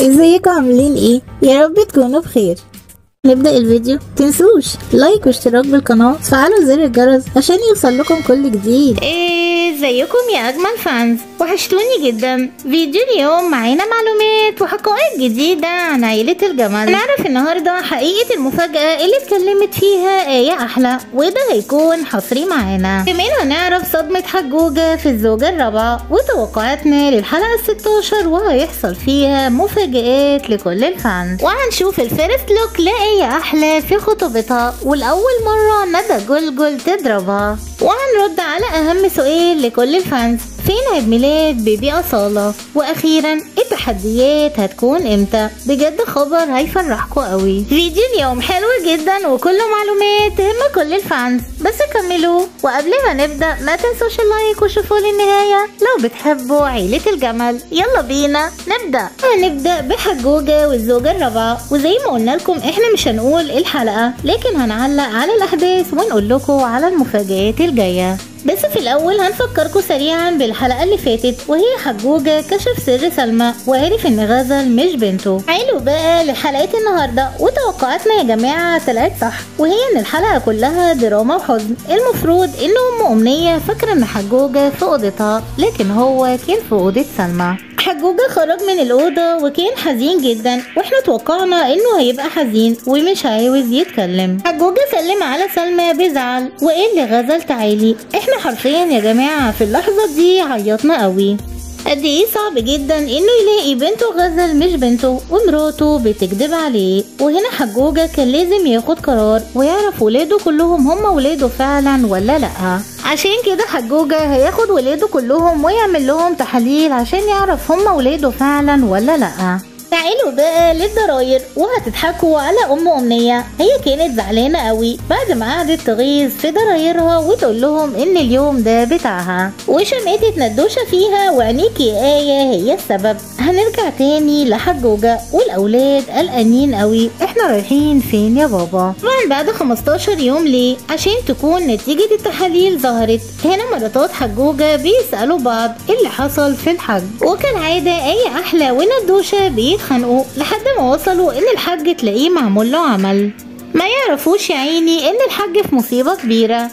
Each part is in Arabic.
ازيكم عاملين ايه؟ يا رب تكونوا بخير. نبدأ الفيديو، متنسوش لايك واشتراك بالقناة وتفعلوا زر الجرس عشان يوصل لكم كل جديد. ازيكم يا اجمل فانز، وحشتوني جدا. فيديو اليوم معانا معلومات وحقائق جديدة عن عيلة الجمل. هنعرف النهاردة حقيقة المفاجأة اللي اتكلمت فيها آية أحلى، وده هيكون حصري معانا. كمان هنعرف صدمة حجوجة في الزوجة الرابعة وتوقعاتنا للحلقة 16 وهيحصل فيها مفاجآت لكل الفانز. وهنشوف الفيرست لوك لآية أحلى في خطوبتها، والأول مرة ندى جلجل تضربها. وهنرد على أهم سؤال لكل الفانز: فين عيد ميلاد بيبي أصالة؟ وأخيرا التحديات هتكون امتى؟ بجد خبر هيفرحكم قوي. فيديو اليوم حلو جدا وكله معلومات تهم كل الفانز، بس كملوا. وقبل ما نبدأ ما تنسوش اللايك وشوفوا للنهاية لو بتحبوا عيلة الجمل. يلا بينا نبدأ. هنبدأ بحجوجة والزوجة الرابعة، وزي ما قلنا لكم احنا مش هنقول الحلقة، لكن هنعلق على الأحداث ونقول لكم على المفاجآت الجاية. بس في الأول هنفكركم سريعا بالحلقة اللي فاتت، وهي حجوجة كشف سر سلمى وعرف ان غزل مش بنته. حلو بقى لحلقة النهاردة، وتوقعاتنا يا جماعة طلعت صح، وهي ان الحلقة كلها دراما وحزن. المفروض ان أمنية فاكرة ان حجوجة في أوضتها، لكن هو كان في أوضة سلمى. حجوجة خرج من الأوضة وكان حزين جدا، واحنا توقعنا انه هيبقى حزين ومش عاوز يتكلم. حجوجة سلم على سلمى بزعل وقال لغزل تعالي. احنا حرفيا يا جماعة في اللحظة دي عيطنا قوي. قد ايه صعب جدا انه يلاقي بنته غزل مش بنته ومراته بتكذب عليه. وهنا حجوجة كان لازم ياخد قرار ويعرف ولاده كلهم هم ولاده فعلا ولا لأ. عشان كده حجوجة هياخد ولاده كلهم ويعمل لهم تحاليل عشان يعرف هم ولاده فعلا ولا لأ. تعالوا بقى للضراير، وهتضحكوا على أمنية. هي كانت زعلانة قوي بعد ما قعدت تغيظ في ضرايرها وتقول لهم ان اليوم ده بتاعها، وشمقتت ندوشة فيها وعينيكي يا آية هي السبب. هنرجع تاني لحجوجة والأولاد قلقانين قوي، احنا رايحين فين يا بابا؟ طبعا بعد 15 يوم ليه؟ عشان تكون نتيجة التحاليل ظهرت. هنا مراتات حجوجة بيسألوا بعض اللي حصل في الحج، وكالعادة آية أحلى وندوشة بيتخانقوا لحد ما وصلوا ان الحج تلاقيه معمول له عمل. ما يعرفوش يا عيني ان الحج في مصيبة كبيرة.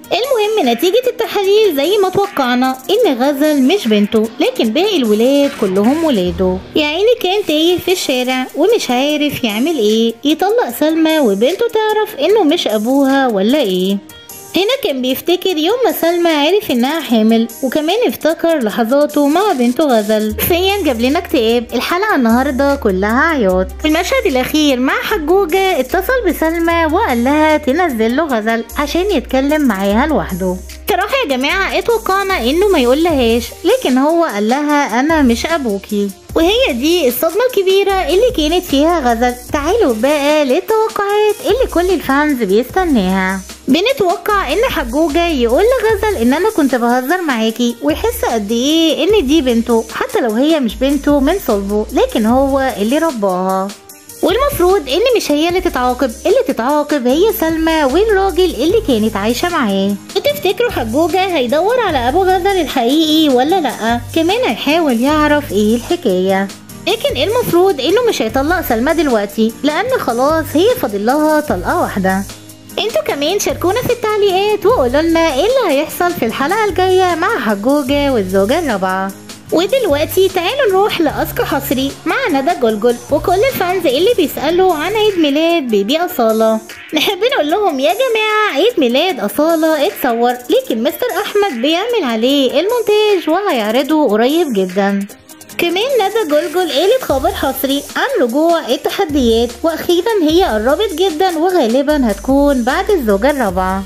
المهم نتيجة التحاليل زي ما توقعنا ان غزل مش بنته، لكن باقي الولاد كلهم ولاده. يا عيني كان تايه في الشارع ومش عارف يعمل ايه، يطلق سلمى وبنته تعرف انه مش ابوها ولا ايه. هنا كان بيفتكر يوم ما سلمى عرف انها حامل، وكمان افتكر لحظاته مع بنته غزل. فيا جاب لنا اكتئاب. الحلقة النهاردة كلها عياط. في المشهد الاخير مع حجوجة اتصل بسلمى وقال لها تنزل له غزل عشان يتكلم معاها لوحده. صراحة يا جماعة اتوقعنا انه ما يقولهاش، لكن هو قال لها انا مش ابوكي. وهي دي الصدمة الكبيرة اللي كانت فيها غزل. تعالوا بقى للتوقعات اللي كل الفانز بيستناها. بنتوقع ان حجوجة يقول لغزل ان انا كنت بهزر معاكي، ويحس قد ايه ان دي بنته حتى لو هي مش بنته من صلبه، لكن هو اللي رباها. والمفروض ان مش هي اللي تتعاقب، اللي تتعاقب هي سلمى والراجل اللي كانت عايشة معاه. وتفتكروا حجوجة هيدور على ابو غزل الحقيقي ولا لأ؟ كمان هيحاول يعرف ايه الحكاية. لكن المفروض انه مش هيطلق سلمى دلوقتي، لان خلاص هي فاضلها طلقة واحدة. انتوا كمان شاركونا في التعليقات وقولوا لنا ايه اللي هيحصل في الحلقة الجاية مع حجوجة والزوجة الرابعة. ودلوقتي تعالوا نروح لأذكى حصري مع ندى جلجل وكل الفانز اللي بيسألوا عن عيد ميلاد بيبي أصالة. نحب نقول لهم يا جماعة عيد ميلاد أصالة اتصور، لكن مستر أحمد بيعمل عليه المونتاج وهيعرضه قريب جدا. كمان ندى جلجل قالت خبر حصري عن رجوع التحديات، واخيرا هي قربت جدا وغالبا هتكون بعد الزوجة الرابعة.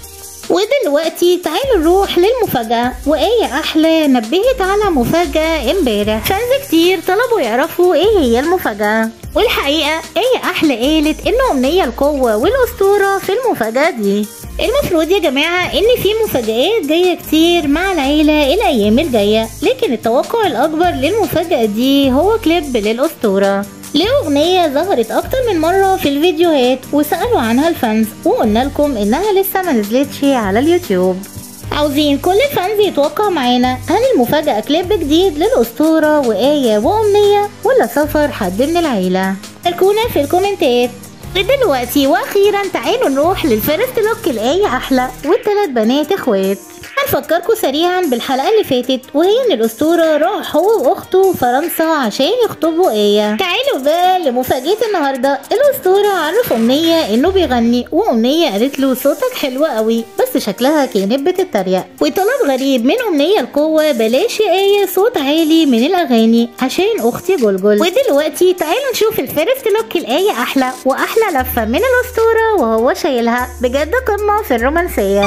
ودلوقتي تعالوا نروح للمفاجأة. وآية أحلى نبهت على مفاجأة امبارح، فانز كتير طلبوا يعرفوا ايه هي المفاجأة. والحقيقة آية أحلى قالت إن أمنية القوة والأسطورة في المفاجأة دي. المفروض يا جماعة إن في مفاجآت جاية كتير مع العيلة الأيام الجاية، لكن التوقع الأكبر للمفاجأة دي هو كليب للأسطورة لأغنية ظهرت أكتر من مرة في الفيديوهات وسألوا عنها الفانز، وقلنا لكم إنها لسه ما نزلتش على اليوتيوب. عاوزين كل الفانز يتوقع معانا، هل المفاجأة كليب جديد للأسطورة وآية وأمنية ولا سفر حد من العيلة؟ شاركونا في الكومنتات. دلوقتي واخيرا تعالوا نروح للفيرست لوك لآية أحلى والثلاث بنات اخوات. هنفكركم سريعا بالحلقة اللي فاتت، وهي ان الأسطورة راح هو واخته فرنسا عشان يخطبوا آية. تعالوا بقى لمفاجأة النهاردة. الأسطورة عرف أمنية انه بيغني، وأمنية قالت له صوتك حلو قوي، بس شكلها كانت بتتريق، وطلب غريب من أمنية القوة بلاش يا آية صوت عالي من الأغاني عشان أختي جلجل. ودلوقتي تعالوا نشوف الفيرست لوك لآية أحلى، وأحلى لفة من الأسطورة وهو شايلها، بجد قمة في الرومانسية.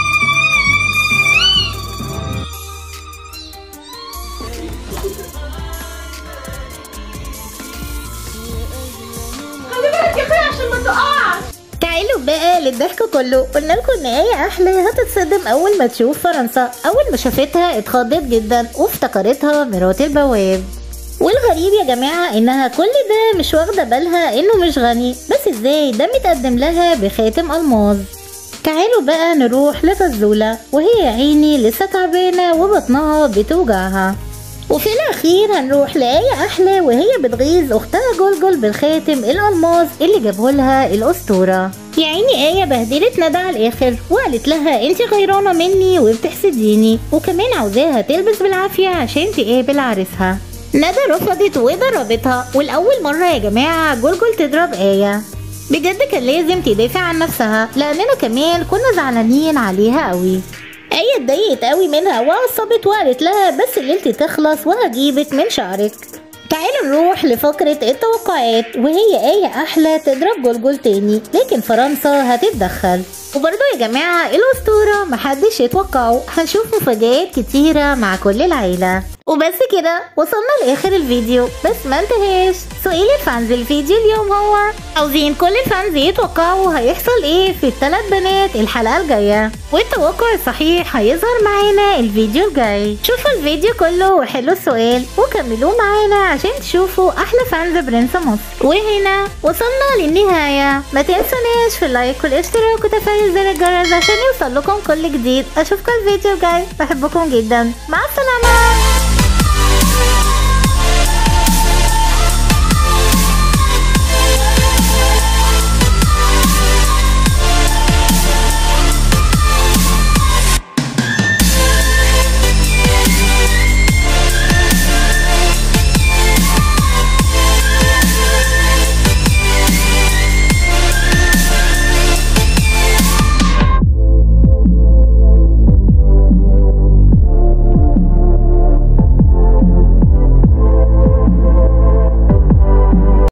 تعالوا بقى للضحك كله. قلنا لكم ان آية أحلى هتتصدم اول ما تشوف فرنسا. اول ما شافتها اتخضت جدا وافتكرتها مرات البواب. والغريب يا جماعة انها كل ده مش واخدة بالها انه مش غني، بس ازاي ده متقدم لها بخاتم ألماظ. تعالوا بقى نروح لفزولة، وهي يا عيني لسه تعبانة وبطنها بتوجعها. وفي الاخير هنروح لآية أحلى وهي بتغيظ اختها جلجل بالخاتم الألماظ اللي جابهولها الأسطورة. يا عيني آية بهدلت ندى على الاخر وقالت لها انت غيرانة مني وبتحسديني، وكمان عاوزاها تلبس بالعافية عشان تقابل عريسها. ندى رفضت وضربتها، والأول مرة يا جماعة جلجل تضرب آية. بجد كان لازم تدافع عن نفسها، لأننا كمان كنا زعلانين عليها قوي. آية اتضايقت قوي منها وعصبت وقالت لها بس الليلة تخلص وهجيبك من شعرك. تعالوا نروح لفقرة التوقعات، وهي آية أحلى تضرب جلجل تاني، لكن فرنسا هتتدخل. وبرضه يا جماعة الأسطورة محدش يتوقعوا، هنشوف مفاجآت كتيرة مع كل العيلة. وبس كده وصلنا لاخر الفيديو، بس ما انتهاش سؤال الفانز الفيديو اليوم هو عاوزين كل الفانز يتوقعوا هيحصل ايه في الثلاث بنات الحلقة الجاية، والتوقع الصحيح هيظهر معانا الفيديو الجاي. شوفوا الفيديو كله وحلوا السؤال وكملوه معانا عشان تشوفوا احلى فانز برنس مصر. وهنا وصلنا للنهاية، ما تنسوناش في اللايك والاشتراك وتفعيل زر الجرس عشان يوصل لكم كل جديد. اشوفكم الفيديو الجاي، بحبكم جدا، مع السلامة.